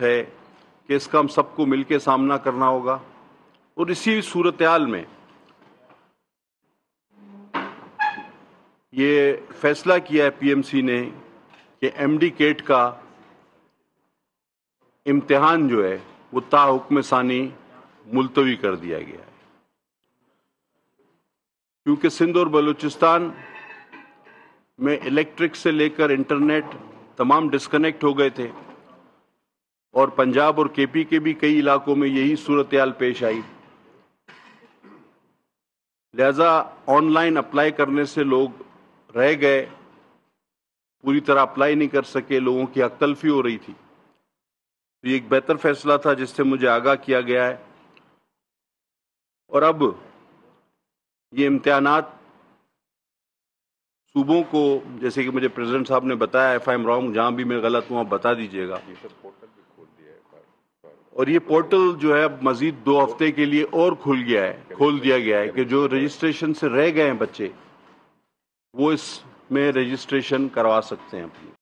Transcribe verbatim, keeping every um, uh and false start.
Concept है कि इसका हम सबको मिलकर सामना करना होगा। और इसी सूरत-ए-हाल में ये फैसला किया है पीएमसी ने कि एमडी केट का इम्तिहान जो है वो ताहुक्म सानी मुलतवी कर दिया गया है, क्योंकि सिंध और बलूचिस्तान में इलेक्ट्रिक से लेकर इंटरनेट तमाम डिस्कनेक्ट हो गए थे और पंजाब और केपी के भी कई इलाकों में यही सूरत-ए-हाल पेश आई। लिहाजा ऑनलाइन अप्लाई करने से लोग रह गए, पूरी तरह अप्लाई नहीं कर सके, लोगों की हक तलफी हो रही थी। तो ये एक बेहतर फैसला था जिससे मुझे आगाह किया गया है। और अब ये इम्तिहानात सूबों को, जैसे कि मुझे प्रेसिडेंट साहब ने बताया, इफ आई एम रॉन्ग, जहां भी मैं गलत हूं आप बता दीजिएगा। और ये पोर्टल जो है अब मजीद दो हफ्ते के लिए और खुल गया है खोल दिया गया है कि जो रजिस्ट्रेशन से रह गए हैं बच्चे वो इसमें रजिस्ट्रेशन करवा सकते हैं अपनी।